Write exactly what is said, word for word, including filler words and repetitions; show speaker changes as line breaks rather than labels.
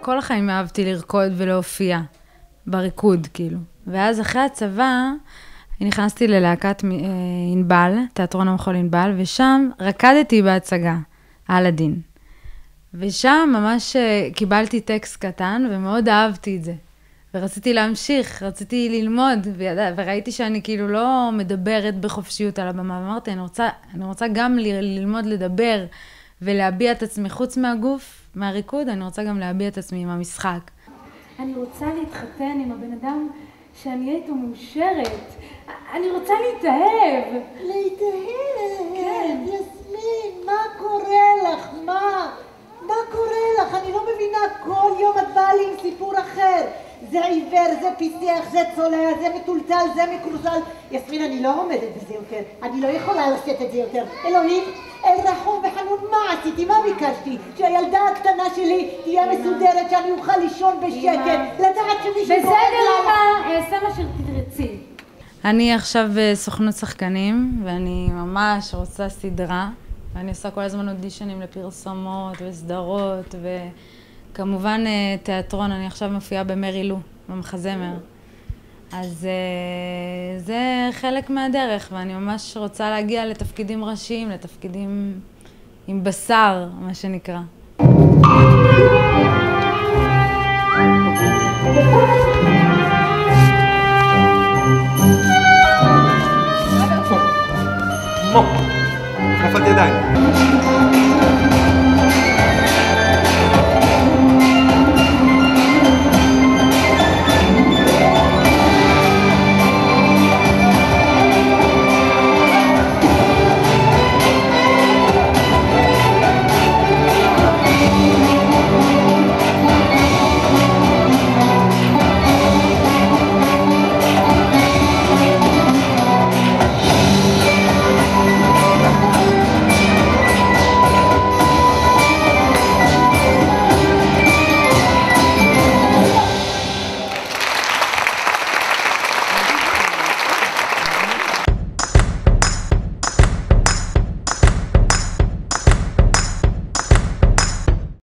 כל החיים אהבתי לרקוד ולהופיע, בריקוד כאילו. ואז אחרי הצבא, נכנסתי ללהקת ענבל, תיאטרון המחול ענבל, ושם רקדתי בהצגה, אלאדין. ושם ממש קיבלתי טקסט קטן, ומאוד אהבתי את זה. ורציתי להמשיך, רציתי ללמוד, וידע, וראיתי שאני כאילו לא מדברת בחופשיות על הבמה, ואמרתי, אני רוצה, אני רוצה גם ללמוד לדבר, ולהביע את עצמי חוץ מהגוף, מהריקוד, אני רוצה גם להביע את עצמי עם המשחק.
אני רוצה להתחתן עם הבן אדם שאני אהיה איתו מאושרת. אני רוצה להתאהב.
להתאהב? כן. יסמין, מה קורה לך? מה? מה קורה לך? אני לא מבינה, כל יום את באה לי עם סיפור אחר. זה עיוור, זה פיסח, זה צולע, זה מטולטל, זה מקורזל. יסמין, אני לא עומדת בזה יותר. אני לא יכולה לשאת את זה יותר. אלוהים, אל רחום וחנון, מה עשיתי? מה ביקשתי? שהילדה הקטנה שלי תהיה מסודרת, שאני אוכל לישון בשקט, לדעת שמישהו
בסדר, אמא, אעשה מה שתרצי.
אני עכשיו בסוכנות שחקנים, ואני ממש רוצה סדרה. ואני עושה כל הזמן אודישנים לפרסומות וסדרות, וכמובן תיאטרון, אני עכשיו מופיעה במרי לו, במחזמר. אז זה חלק מהדרך, ואני ממש רוצה להגיע לתפקידים ראשיים, לתפקידים עם בשר, מה שנקרא.